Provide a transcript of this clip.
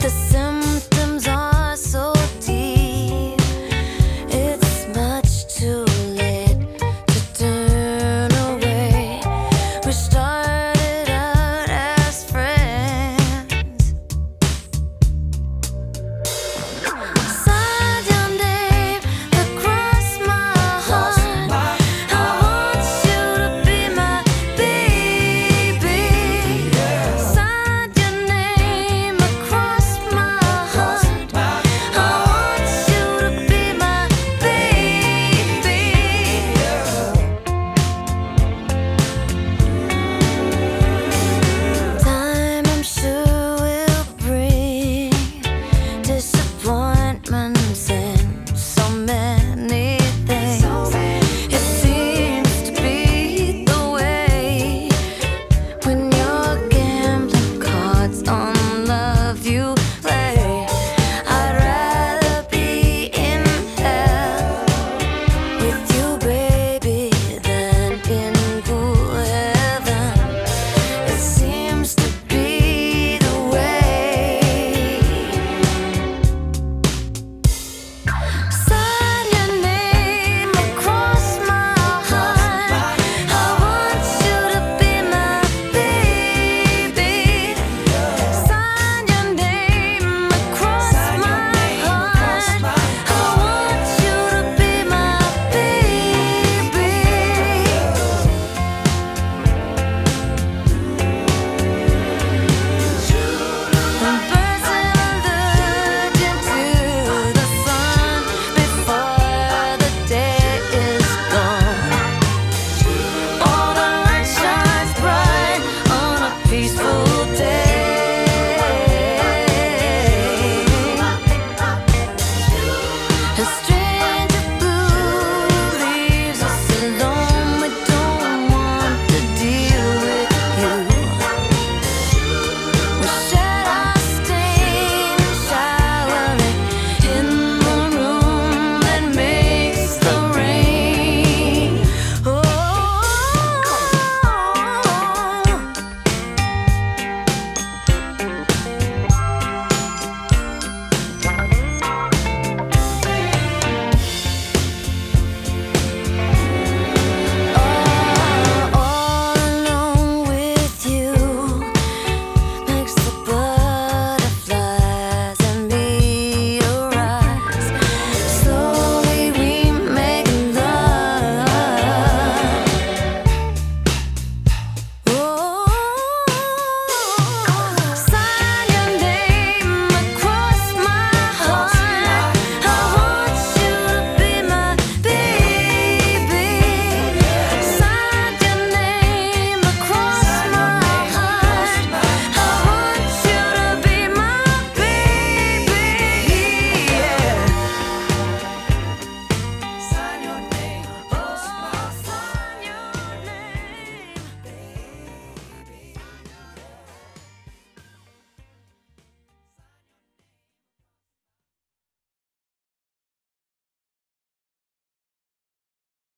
The symptoms are so deep, it's much too late to turn away. We started out as friends. Signed your name across my heart. I want you to be my baby. Signed your name across my heart. I want you to be my baby. Time, I'm sure, will bring disappointments and so many things. It seems to be the way when your gambling cards on love you play. I'd rather be in hell with you, baby, than in cool heaven. It seems to be the way. Sign your name across my heart. I want you to be my baby. Sign your name across my heart. I want you to be my baby. And